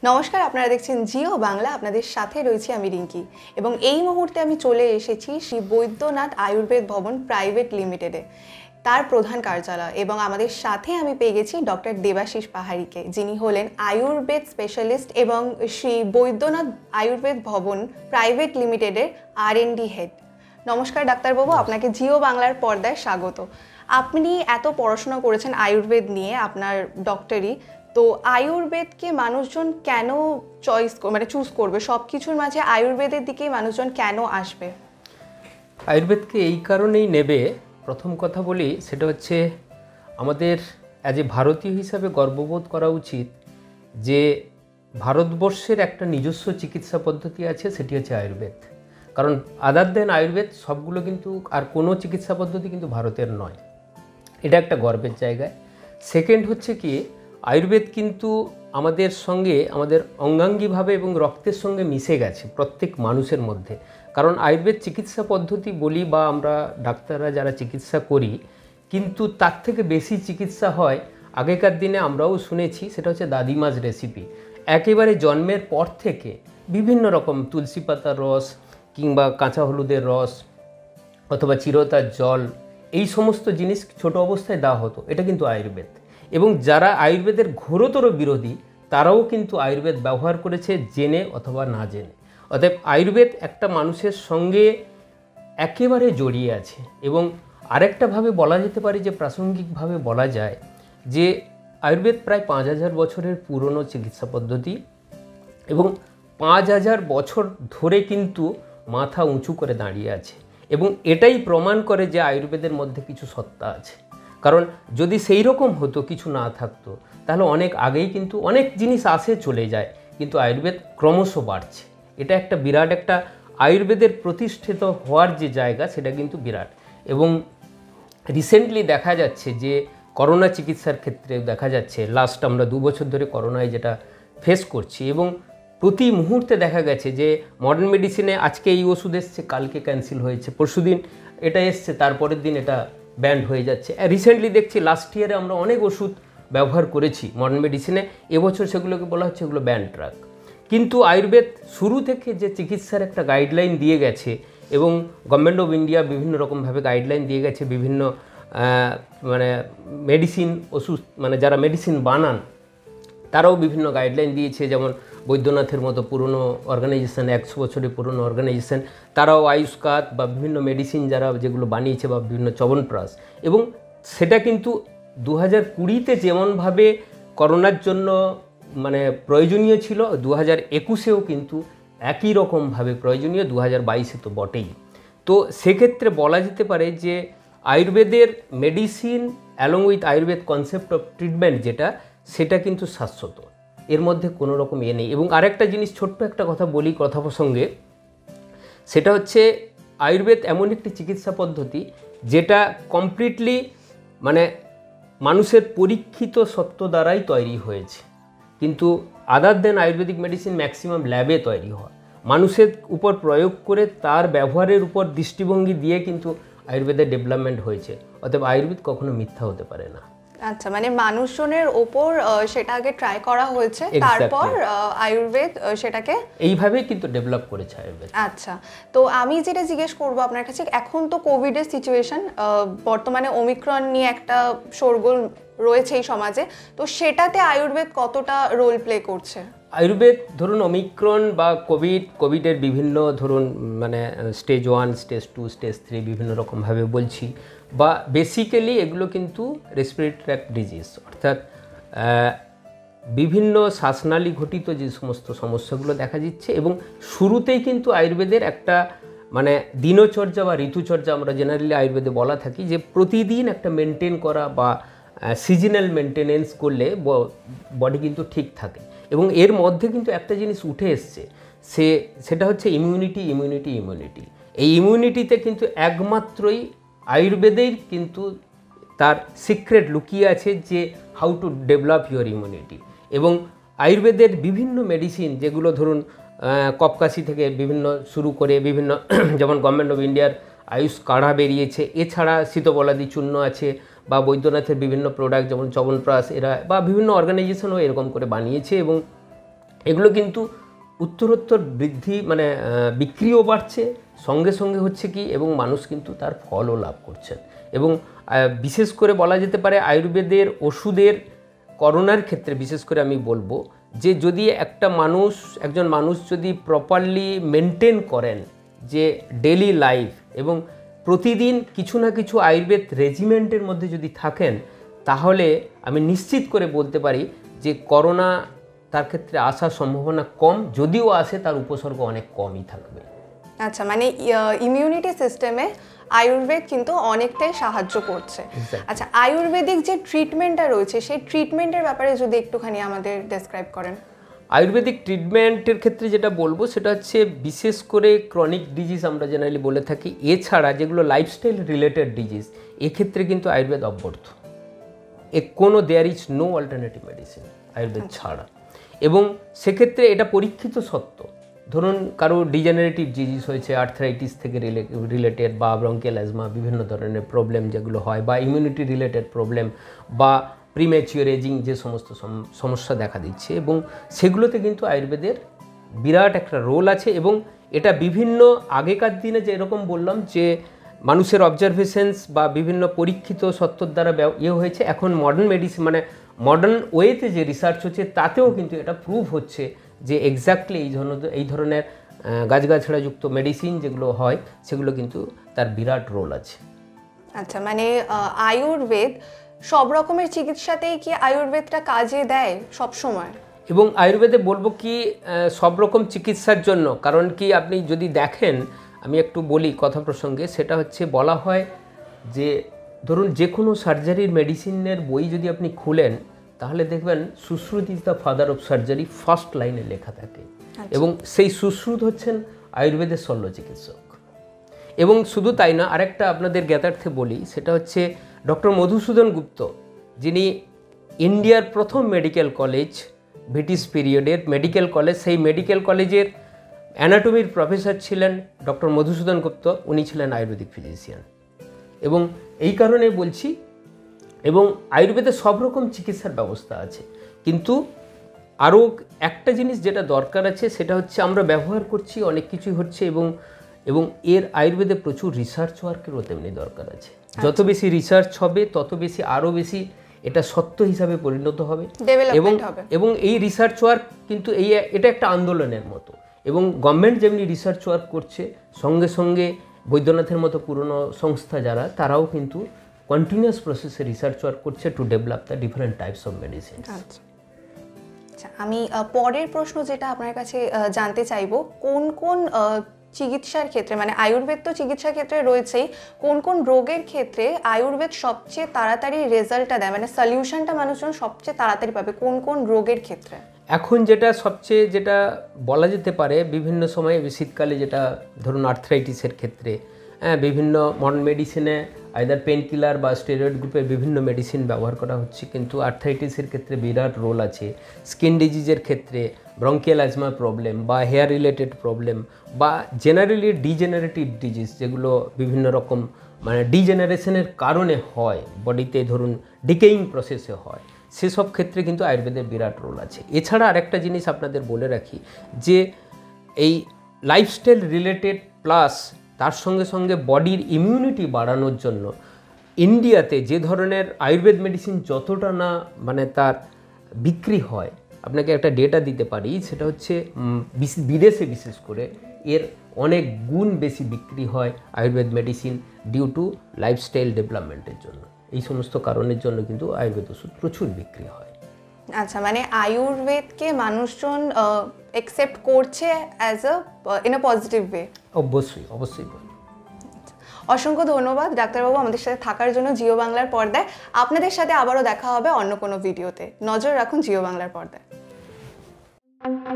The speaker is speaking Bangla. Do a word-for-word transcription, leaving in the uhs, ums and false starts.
নমস্কার, আপনারা দেখছেন জিও বাংলা। আপনাদের সাথে রয়েছি আমি রিঙ্কি এবং এই মুহূর্তে আমি চলে এসেছি শ্রী বৈদ্যনাথ আয়ুর্বেদ ভবন প্রাইভেট লিমিটেডে, তার প্রধান কার্যালয়। এবং আমাদের সাথে আমি পেয়ে গেছি ডক্টর দেবাশিস পাহাড়িকে, যিনি হলেন আয়ুর্বেদ স্পেশালিস্ট এবং শ্রী বৈদ্যনাথ আয়ুর্বেদ ভবন প্রাইভেট লিমিটেডের আর এন ডি হেড। নমস্কার ডাক্তারবাবু, আপনাকে জিও বাংলার পর্দায় স্বাগত। আপনি এত পড়াশোনা করেছেন আয়ুর্বেদ নিয়ে, আপনার ডক্টরি, তো আয়ুর্বেদকে মানুষজন কেন চয়েস মানে চুজ করবে? সব কিছুর মাঝে আয়ুর্বেদের দিকেই মানুষজন কেন আসবে? আয়ুর্বেদকে এই কারণেই নেবে, প্রথম কথা বলি, সেটা হচ্ছে আমাদের অ্যাজ এ ভারতীয় হিসাবে গর্ববোধ করা উচিত যে ভারতবর্ষের একটা নিজস্ব চিকিৎসা পদ্ধতি আছে, সেটি হচ্ছে আয়ুর্বেদ। কারণ আদার দেন আয়ুর্বেদ সবগুলো কিন্তু আর কোনো চিকিৎসা পদ্ধতি কিন্তু ভারতের নয়। এটা একটা গর্বের জায়গায়। সেকেন্ড হচ্ছে কি, আয়ুর্বেদ কিন্তু আমাদের সঙ্গে আমাদের অঙ্গাঙ্গিভাবে এবং রক্তের সঙ্গে মিশে গেছে প্রত্যেক মানুষের মধ্যে। কারণ আয়ুর্বেদ চিকিৎসা পদ্ধতি বলি বা আমরা ডাক্তাররা যারা চিকিৎসা করি, কিন্তু তার থেকে বেশি চিকিৎসা হয় আগেকার দিনে আমরাও শুনেছি, সেটা হচ্ছে দাদিমার রেসিপি। একেবারে জন্মের পর থেকে বিভিন্ন রকম তুলসী পাতার রস কিংবা কাঁচা হলুদের রস অথবা চিরতার জল, এই সমস্ত জিনিস ছোট অবস্থায় দেওয়া হতো। এটা কিন্তু আয়ুর্বেদ। এবং যারা আয়ুর্বেদের ঘোরতর বিরোধী তারাও কিন্তু আয়ুর্বেদ ব্যবহার করেছে জেনে অথবা না জেনে। অতএব আয়ুর্বেদ একটা মানুষের সঙ্গে একেবারে জড়িয়ে আছে। এবং আরেকটাভাবে বলা যেতে পারে, যে প্রাসঙ্গিকভাবে বলা যায় যে আয়ুর্বেদ প্রায় পাঁচ হাজার বছরের পুরনো চিকিৎসা পদ্ধতি এবং পাঁচ হাজার বছর ধরে কিন্তু মাথা উঁচু করে দাঁড়িয়ে আছে। এবং এটাই প্রমাণ করে যে আয়ুর্বেদের মধ্যে কিছু সত্তা আছে। কারণ যদি সেই রকম হতো, কিছু না থাকতো, তাহলে অনেক আগেই কিন্তু অনেক জিনিস আসে চলে যায়, কিন্তু আয়ুর্বেদ ক্রমশ বাড়ছে। এটা একটা বিরাট একটা আয়ুর্বেদের প্রতিষ্ঠিত হওয়ার যে জায়গা, সেটা কিন্তু বিরাট। এবং রিসেন্টলি দেখা যাচ্ছে যে করোনা চিকিৎসার ক্ষেত্রে দেখা যাচ্ছে, লাস্ট আমরা দু বছর ধরে করোনায় যেটা ফেস করছি, এবং প্রতি মুহূর্তে দেখা গেছে যে মডার্ন মেডিসিনে আজকে এই ওষুধ এসছে, কালকে ক্যান্সেল হয়েছে, পরশুদিন এটা এসছে, তারপরের দিন এটা ব্যান্ড হয়ে যাচ্ছে। রিসেন্টলি দেখছি লাস্ট ইয়ারে আমরা অনেক ওষুধ ব্যবহার করেছি মডার্ন মেডিসিনে, এবছর সেগুলোকে বলা হচ্ছে এগুলো ব্যান্ড ড্রাগ। কিন্তু আয়ুর্বেদ শুরু থেকে যে চিকিৎসার একটা গাইডলাইন দিয়ে গেছে, এবং গভর্নমেন্ট অফ ইন্ডিয়া বিভিন্ন রকমভাবে গাইডলাইন দিয়ে গেছে, বিভিন্ন মানে মেডিসিন ওষুধ মানে যারা মেডিসিন বানান তারাও বিভিন্ন গাইডলাইন দিয়েছে। যেমন বৈদ্যনাথের মতো পুরনো অর্গানাইজেশন, একশো বছরের পুরনো অর্গানাইজেশন, তারাও আয়ুষ্কাত বা বিভিন্ন মেডিসিন যারা যেগুলো বানিয়েছে, বা বিভিন্ন চবনপ্রাশ। এবং সেটা কিন্তু দু হাজার কুড়িতে যেমনভাবে করোনার জন্য মানে প্রয়োজনীয় ছিল, দু হাজার একুশেও কিন্তু একই রকমভাবে প্রয়োজনীয়, দু হাজার বাইশে তো বটেই। তো সেক্ষেত্রে বলা যেতে পারে যে আয়ুর্বেদের medicine along with Ayurveda concept of treatment যেটা, সেটা কিন্তু শাশ্বত, এর মধ্যে কোনো রকম ইয়ে নেই। এবং আরেকটা জিনিস, ছোট্ট একটা কথা বলি কথা প্রসঙ্গে, সেটা হচ্ছে আয়ুর্বেদ এমন একটি চিকিৎসা পদ্ধতি যেটা কমপ্লিটলি মানে মানুষের পরীক্ষিত সত্য দ্বারাই তৈরি হয়েছে। কিন্তু other than ayurvedic medicine maximum ল্যাবে তৈরি হয়, মানুষের উপর প্রয়োগ করে তার ব্যবহারের উপর দৃষ্টিভঙ্গি দিয়ে কিন্তু আয়ুর্বেদের ডেভেলপমেন্ট হয়েছে। অতএব আয়ুর্বেদ কখনো মিথ্যা হতে পারে না। আচ্ছা, মানে মানুষজনের ওপর সেটা আগে ট্রাই করা হয়েছে, তারপর আয়ুর্বেদ সেটাকে এইভাবেই কিন্তু ডেভেলপ করেছে আয়ুর্বেদ। আচ্ছা, তো আমি যেটা জিজ্ঞেস করবো আপনার কাছে, এখন তো কোভিডের সিচুয়েশন, বর্তমানে ওমিক্রন নিয়ে একটা শোরগোল রয়েছে এই সমাজে, তো সেটাতে আয়ুর্বেদ কতটা রোল প্লে করছে? আয়ুর্বেদ ধরুন ওমিক্রন বা কোভিড, কোভিডের বিভিন্ন ধরুন মানে stage one, stage two, stage three বিভিন্ন রকমভাবে বলছি, বা বেসিক্যালি এগুলো কিন্তু রেসপিরেটরি ট্র্যাক্ট ডিজিজ, অর্থাৎ বিভিন্ন শ্বাসনালী ঘটিত যে সমস্ত সমস্যাগুলো দেখা দিচ্ছে। এবং শুরুতেই কিন্তু আয়ুর্বেদের একটা মানে দিনচর্যা বা ঋতুচর্যা আমরা জেনারেলি আয়ুর্বেদে বলা থাকি, যে প্রতিদিন একটা মেনটেন করা বা সিজনাল মেনটেনেন্স করলে বডি কিন্তু ঠিক থাকে। এবং এর মধ্যে কিন্তু একটা জিনিস উঠে এসছে, সে সেটা হচ্ছে ইমিউনিটি, ইমিউনিটি, ইমিউনিটি। এই ইমিউনিটিতে কিন্তু একমাত্রই আয়ুর্বেদেই কিন্তু তার সিক্রেট লুকিয়ে আছে, যে how to develop your immunity. এবং আয়ুর্বেদের বিভিন্ন মেডিসিন, যেগুলো ধরুন কপকাশি থেকে বিভিন্ন শুরু করে বিভিন্ন যেমন গভর্নমেন্ট অফ ইন্ডিয়ার আয়ুষ কাঢ়া বেরিয়েছে, এছাড়া শীতবলাদি চূর্ণ আছে, বা বৈদ্যনাথের বিভিন্ন প্রোডাক্ট যেমন চবনপ্রাশ, এরা বা বিভিন্ন অর্গানাইজেশনও এরকম করে বানিয়েছে। এবং এগুলো কিন্তু উত্তরোত্তর বৃদ্ধি মানে বিক্রিও বাড়ছে, সঙ্গে সঙ্গে হচ্ছে কি এবং মানুষ কিন্তু তার ফলও লাভ করছেন। এবং বিশেষ করে বলা যেতে পারে আয়ুর্বেদের ওষুধের করোনার ক্ষেত্রে বিশেষ করে আমি বলবো যে যদি একটা মানুষ একজন মানুষ যদি প্রপারলি মেনটেন করেন যে ডেলি লাইফ এবং প্রতিদিন কিছু না কিছু আয়ুর্বেদ রেজিমেন্টের মধ্যে যদি থাকেন, তাহলে আমি নিশ্চিত করে বলতে পারি যে করোনা তার ক্ষেত্রে আসার সম্ভাবনা কম, যদিও আসে তার উপসর্গ অনেক কমই থাকবে। আচ্ছা, মানে ইমিউনিটি সিস্টেমে আয়ুর্বেদ কিন্তু অনেকটাই সাহায্য করছে। আচ্ছা, আয়ুর্বেদিক যে ট্রিটমেন্টটা রয়েছে সেই ট্রিটমেন্টের ব্যাপারে যদি একটুখানি আমাদের ডেসক্রাইব করেন। আয়ুর্বেদিক ট্রিটমেন্টের ক্ষেত্রে যেটা বলবো সেটা হচ্ছে বিশেষ করে ক্রনিক ডিজিজ আমরা জেনারেলি বলে থাকি, এছাড়া যেগুলো লাইফস্টাইল রিলেটেড ডিজিজ এক্ষেত্রে কিন্তু আয়ুর্বেদ অব্যর্থ। এ কোনো there is no alternative medicine Ayurveda ছাড়া। এবং সেক্ষেত্রে এটা পরীক্ষিত সত্য। ধরুন কারো ডিজেনারেটিভ ডিজিজ হয়েছে, আর্থ্রাইটিস থেকে রিলেটেড বা ব্রঙ্কিয়াল অ্যাজমা বিভিন্ন ধরনের প্রবলেম যেগুলো হয়, বা ইমিউনিটি রিলেটেড প্রবলেম বা প্রিম্যাচিওর এজিং যে সমস্ত সমস্যা দেখা দিচ্ছে, এবং সেগুলোতে কিন্তু আয়ুর্বেদের বিরাট একটা রোল আছে। এবং এটা বিভিন্ন আগেকার দিনে যে এরকম বললাম যে মানুষের অবজারভেশনস বা বিভিন্ন পরীক্ষিত সত্যর দ্বারা ইয়ে হয়েছে, এখন মডার্ন মেডিসিন মানে মডার্ন ওয়েতে যে রিসার্চ হচ্ছে তাতেও কিন্তু এটা প্রুভ হচ্ছে যে এক্স্যাক্টলি এই ধরনের এই ধরনের গাছগাছড়াযুক্ত মেডিসিন যেগুলো হয় সেগুলো কিন্তু তার বিরাট রোল আছে। আচ্ছা, মানে আয়ুর্বেদ সব রকমের চিকিৎসাতেই কি আয়ুর্বেদটা কাজে দেয় সব সময়? এবং আয়ুর্বেদে বলবো কি সব রকম চিকিৎসার জন্য, কারণ কি আপনি যদি দেখেন, আমি একটু বলি কথা প্রসঙ্গে, সেটা হচ্ছে বলা হয় যে ধরুন যে কোনো সার্জারির মেডিসিনের বই যদি আপনি খুলেন তাহলে দেখবেন Sushruta is the father of surgery first লাইনে লেখা থাকে। এবং সেই সুশ্রুত হচ্ছেন আয়ুর্বেদের শল্য চিকিৎসক। এবং শুধু তাই না, আরেকটা আপনাদের জ্ঞাতার্থে বলি, সেটা হচ্ছে ডক্টর মধুসূদন গুপ্ত, যিনি ইন্ডিয়ার প্রথম মেডিকেল কলেজ, ব্রিটিশ পিরিয়ডের মেডিকেল কলেজ, সেই মেডিকেল কলেজের অ্যানাটমির প্রফেসর ছিলেন ডক্টর মধুসূদন গুপ্ত। উনি ছিলেন আয়ুর্বেদিক ফিজিশিয়ান। এবং এই কারণে বলছি, এবং আয়ুর্বেদে সব রকম চিকিৎসার ব্যবস্থা আছে, কিন্তু আরও একটা জিনিস যেটা দরকার আছে সেটা হচ্ছে আমরা ব্যবহার করছি অনেক কিছুই হচ্ছে, এবং এবং এর আয়ুর্বেদে প্রচুর রিসার্চ ওয়ার্কেরও তেমনি দরকার আছে। যত বেশি রিসার্চ হবে তত বেশি আরও বেশি এটা সত্য হিসাবে পরিণত হবে। এবং এবং এই রিসার্চ ওয়ার্ক কিন্তু এই এটা একটা আন্দোলনের মতো। এবং গভর্নমেন্ট যেমনি রিসার্চ ওয়ার্ক করছে, সঙ্গে সঙ্গে বৈদ্যনাথের মতো পুরনো সংস্থা যারা, তারাও কিন্তু কন্টিনিউয়াস প্রসেসে রিসার্চ ওয়ার্ক করছে to develop the different types of medicine. আচ্ছা, আমি পরের প্রশ্ন যেটা আপনার কাছে জানতে চাইবো, কোন কোন চিকিৎসার ক্ষেত্রে, মানে আয়ুর্বেদ তো চিকিৎসার ক্ষেত্রে রয়েছেই, কোন কোন রোগের ক্ষেত্রে আয়ুর্বেদ সবচেয়ে তাড়াতাড়ি রেজাল্টটা দেয়, মানে সলিউশনটা মানুষজন সবচেয়ে তাড়াতাড়ি পাবে কোন কোন রোগের ক্ষেত্রে? এখন যেটা সবচেয়ে যেটা বলা যেতে পারে, বিভিন্ন সময়ে শীতকালে যেটা ধরুন আর্থ্রাইটিসের ক্ষেত্রে, হ্যাঁ বিভিন্ন মডার্ন মেডিসিনে আইদার পেন কিলার বা স্টেরয়েড গ্রুপের বিভিন্ন মেডিসিন ব্যবহার করা হচ্ছে, কিন্তু আর্থ্রাইটিসের ক্ষেত্রে বিরাট রোল আছে। স্কিন ডিজিজের ক্ষেত্রে ব্রঙ্কিয়াল অ্যাজমা প্রবলেম বা হেয়ার রিলেটেড প্রবলেম বা জেনারেলি ডিজেনারেটিভ ডিজিজ যেগুলো বিভিন্ন রকম মানে ডিজেনারেশনের কারণে হয়, বডিতে ধরুন ডিকেইং প্রসেসে হয়, সেসব ক্ষেত্রে কিন্তু আয়ুর্বেদের বিরাট রোল আছে। এছাড়া আরেকটা জিনিস আপনাদের বলে রাখি যে এই লাইফস্টাইল রিলেটেড প্লাস তার সঙ্গে সঙ্গে বডির ইমিউনিটি বাড়ানোর জন্য ইন্ডিয়াতে যে ধরনের আয়ুর্বেদ মেডিসিন যতটা না মানে তার বিক্রি হয়, আপনাকে একটা ডেটা দিতে পারি, সেটা হচ্ছে বিদেশে বিশেষ করে এর অনেক গুণ বেশি বিক্রি হয় Ayurveda medicine due to lifestyle ডেভেলপমেন্টের জন্য। এই সমস্ত কারণের জন্য কিন্তু আয়ুর্বেদ ওষুধ প্রচুর বিক্রি হয়। আচ্ছা, মানে আয়ুর্বেদকে মানুষজন অ্যাকসেপ্ট করছে as a in a positive way? অবশ্যই অবশ্যই। অসংখ্য ধন্যবাদ ডাক্তারবাবু আমাদের সাথে থাকার জন্য জিও বাংলার পর্দায়। আপনাদের সাথে আবারও দেখা হবে অন্য কোনো ভিডিওতে। নজর রাখুন জিও বাংলার পর্দায়।